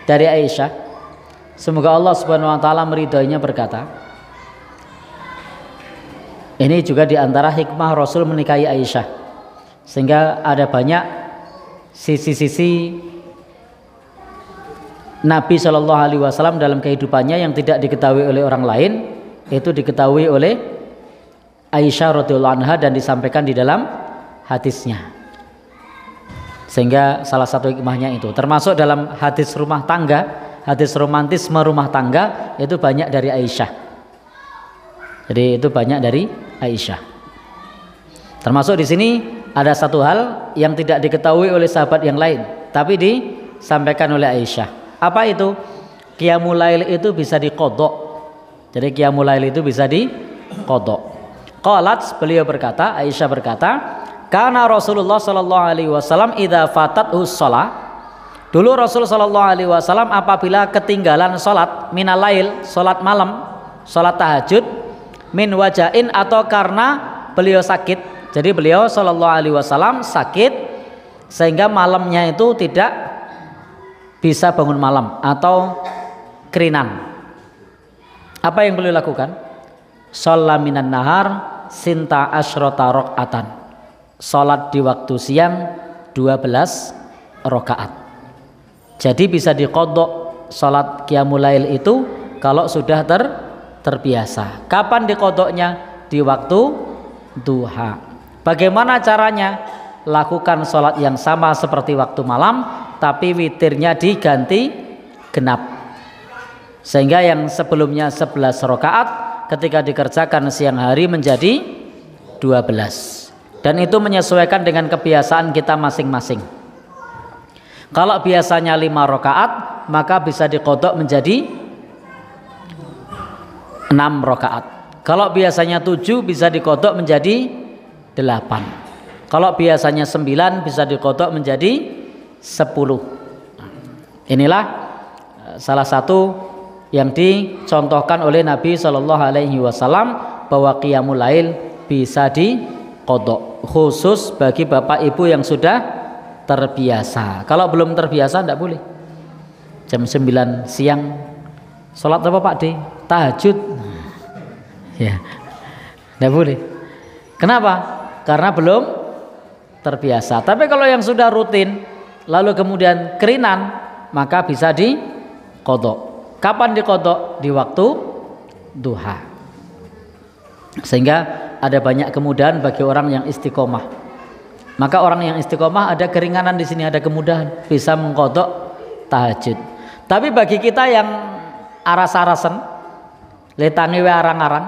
dari Aisyah, semoga Allah Subhanahu wa taala meridhoinya, berkata, ini juga diantara hikmah Rasul menikahi Aisyah, sehingga ada banyak sisi-sisi Nabi Shallallahu Alaihi Wasallam dalam kehidupannya yang tidak diketahui oleh orang lain, itu diketahui oleh Aisyah radhiyallahu anha dan disampaikan di dalam hadisnya. Sehingga salah satu hikmahnya itu termasuk dalam hadis rumah tangga, hadis romantisme rumah tangga, itu banyak dari Aisyah. Jadi itu banyak dari Aisyah. Termasuk di sini ada satu hal yang tidak diketahui oleh sahabat yang lain, tapi disampaikan oleh Aisyah. Apa itu? Qiyamul lail itu bisa diqodok. Jadi qiyamul lail itu bisa diqodok. Qalat, beliau berkata, Aisyah berkata, karena Rasulullah Sallallahu Alaihi Wasallam idza fatathu shalah. Dulu Rasul Sallallahu Alaihi Wasallam apabila ketinggalan sholat minal lail, sholat malam, sholat tahajud, min wajain, atau karena beliau sakit. Jadi beliau Sallallahu Alaihi Wasallam sakit sehingga malamnya itu tidak bisa bangun malam atau kerinan. Apa yang beliau lakukan? Shalla minan nahar sinta asyrota rakaatan. Salat di waktu siang 12 rakaat. Jadi bisa diqodok salat qiyamul lail itu kalau sudah terbiasa. Kapan diqodoknya? Di waktu duha. Bagaimana caranya? Lakukan salat yang sama seperti waktu malam, tapi witirnya diganti genap. Sehingga yang sebelumnya 11 rakaat ketika dikerjakan siang hari menjadi 12. Dan itu menyesuaikan dengan kebiasaan kita masing-masing. Kalau biasanya 5 rakaat, maka bisa diqodok menjadi 6 rakaat. Kalau biasanya 7 bisa diqodok menjadi 8. Kalau biasanya 9 bisa diqodok menjadi 10. Inilah salah satu yang dicontohkan oleh Nabi Shallallahu Alaihi Wasallam bahwa qiyamul lail bisa diqodok, khusus bagi bapak ibu yang sudah terbiasa. Kalau belum terbiasa tidak boleh. Jam 9 siang sholat apa Pak D? Tahajud. Ya, tidak boleh. Kenapa? Karena belum terbiasa. Tapi kalau yang sudah rutin lalu kemudian kerinan, maka bisa diqodok. Kapan diqodok? Di waktu duha. Sehingga ada banyak kemudahan bagi orang yang istiqomah. Maka orang yang istiqomah ada keringanan di sini, ada kemudahan, bisa mengqodok tahajud. Tapi bagi kita yang aras-arasen, letangi we arang-arang,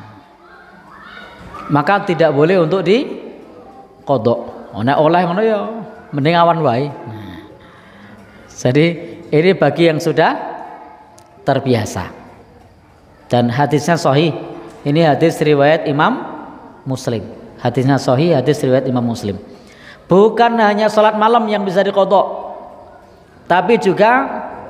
maka tidak boleh untuk diqodok. Nek oleh ngono ya mending awan wae. Jadi ini bagi yang sudah terbiasa. Dan hadisnya sahih. Ini hadis riwayat Imam Muslim. Hadisnya sahih, hadis riwayat Imam Muslim. Bukan hanya sholat malam yang bisa diqodok, tapi juga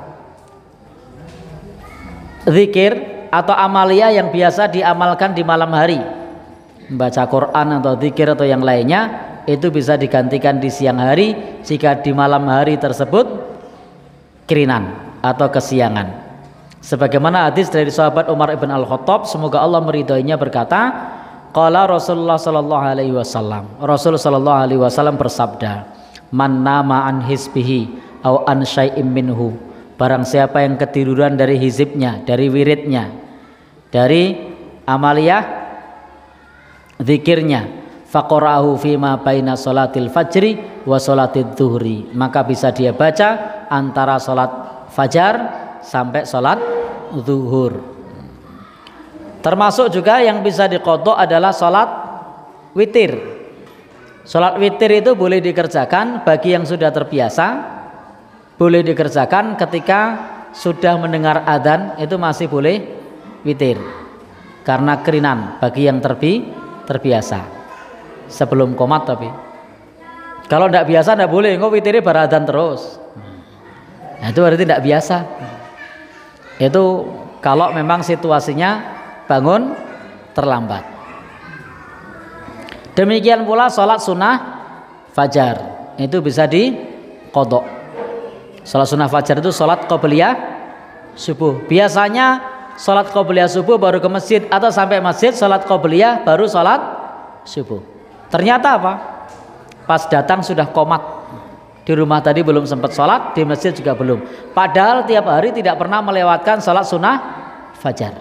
zikir atau amalia yang biasa diamalkan di malam hari, membaca Quran atau zikir atau yang lainnya, itu bisa digantikan di siang hari jika di malam hari tersebut kirinan atau kesiangan. Sebagaimana hadis dari sahabat Umar ibn Al-Khattab, semoga Allah meridhoinya, berkata, qala Rasulullah sallallahu alaihi wasallam, Rasul sallallahu alaihi wasallam bersabda, man nama an hisbihi au an syai'im minhu, barang siapa yang ketiduran dari hizibnya, dari wiridnya, dari amaliyah zikirnya, faqarahu fima baina salatil fajri wa salatid zuhri, maka bisa dia baca antara salat fajar sampai salat zuhur. Termasuk juga yang bisa diqodok adalah salat witir. Salat witir itu boleh dikerjakan bagi yang sudah terbiasa, boleh dikerjakan ketika sudah mendengar adzan, itu masih boleh witir karena kerinan bagi yang terbiasa. Sebelum qomat, tapi kalau tidak biasa tidak boleh, engko witirnya bar adzan terus. Nah, itu berarti tidak biasa. Itu kalau memang situasinya bangun terlambat. Demikian pula sholat sunnah fajar, itu bisa diqodok. Sholat sunnah fajar itu sholat qobliyah subuh. Biasanya sholat qobliyah subuh baru ke masjid, atau sampai masjid sholat qobliyah baru sholat subuh. Ternyata apa? Pas datang sudah qomat. Di rumah tadi belum sempat sholat, di masjid juga belum. Padahal tiap hari tidak pernah melewatkan sholat sunnah fajar.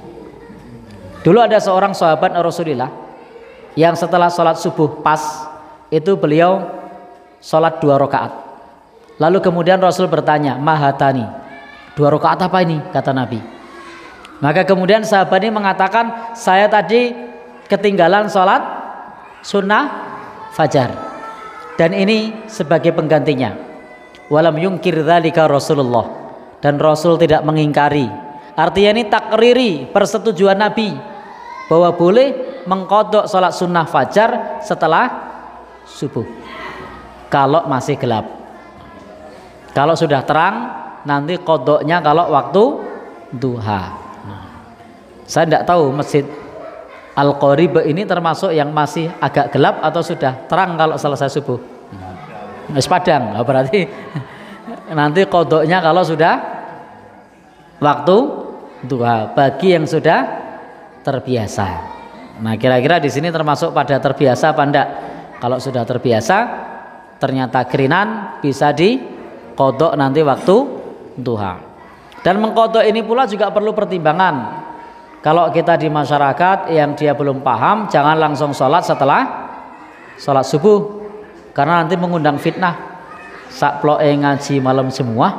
Dulu ada seorang sahabat Rasulullah yang setelah sholat subuh pas itu beliau sholat 2 rakaat. Lalu kemudian Rasul bertanya, mahatani, 2 rakaat apa ini? Kata Nabi. Maka kemudian sahabat ini mengatakan, saya tadi ketinggalan sholat sunnah fajar, dan ini sebagai penggantinya. Walam yungkir dzalika Rasulullah, dan Rasul tidak mengingkari. Artinya ini takriri, persetujuan Nabi bahwa boleh mengqadha sholat sunnah fajar setelah subuh kalau masih gelap. Kalau sudah terang nanti qadhanya kalau waktu duha. Saya tidak tahu masjid Al-Qarib ini termasuk yang masih agak gelap atau sudah terang kalau selesai subuh. Padang, berarti nanti qadhanya kalau sudah waktu duha bagi yang sudah terbiasa. Nah, kira-kira di sini termasuk pada terbiasa apa enggak? Kalau sudah terbiasa ternyata kerinan, bisa diqadha nanti waktu duha. Dan mengqadha ini pula juga perlu pertimbangan. Kalau kita di masyarakat yang dia belum paham, jangan langsung sholat setelah sholat subuh, karena nanti mengundang fitnah. Sakploke ngaji malam semua,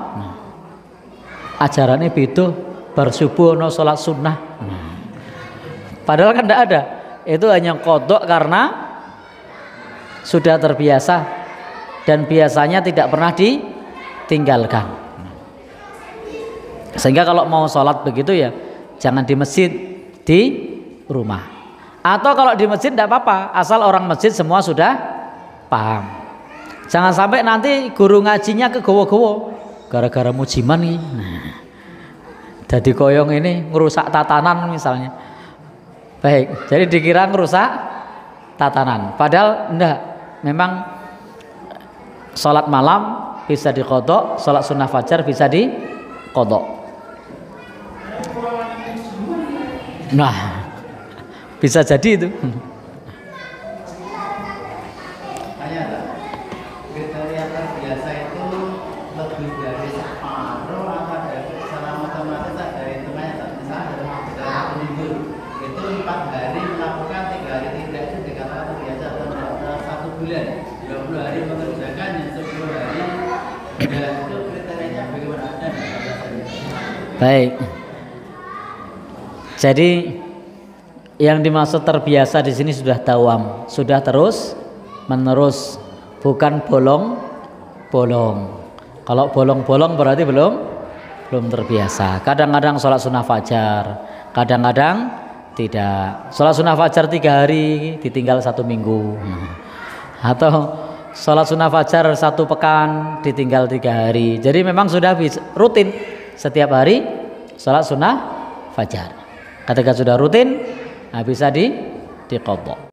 ajarannya beda, bar subuh no sholat sunnah. Padahal kan tidak ada, itu hanya qadha karena sudah terbiasa dan biasanya tidak pernah ditinggalkan. Sehingga kalau mau sholat begitu ya jangan di masjid, di rumah. Atau kalau di masjid tidak apa-apa, asal orang masjid semua sudah paham. Jangan sampai nanti guru ngajinya kegowo-gowo gara-gara mujiman nih. Jadi koyong ini ngerusak tatanan misalnya. Baik, jadi dikira ngerusak tatanan. Padahal enggak, memang sholat malam bisa diqadha, sholat sunnah fajar bisa diqadha. Nah, bisa jadi itu. Kriteria terbiasa itu lebih dari separuh atau dari secara otomatis ada hitungannya. Misalnya dalam 1 minggu itu 4 hari melakukan, 3 hari tidak, itu dikatakan terbiasa. Atau 1 bulan 20 hari mengerjakan, yang 10 hari tidak, itu kriterianya bagaimana? Ada Baik. Jadi yang dimaksud terbiasa di sini sudah dawam, sudah terus menerus, bukan bolong-bolong. Kalau bolong-bolong berarti belum terbiasa. Kadang-kadang sholat sunnah fajar, kadang-kadang tidak. Sholat sunnah fajar 3 hari ditinggal 1 minggu, atau sholat sunnah fajar 1 pekan ditinggal 3 hari. Jadi memang sudah rutin setiap hari sholat sunnah fajar. Ketika sudah rutin, bisa diqadha.